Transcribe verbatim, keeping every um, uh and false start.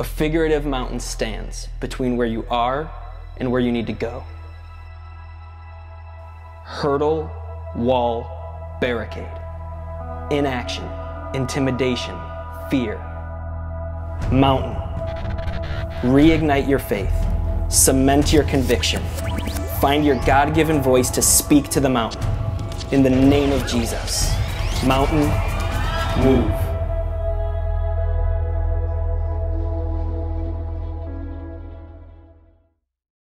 A figurative mountain stands between where you are and where you need to go. Hurdle, wall, barricade. Inaction, intimidation, fear. Mountain. Reignite your faith. Cement your conviction. Find your God-given voice to speak to the mountain. In the name of Jesus. Mountain, move.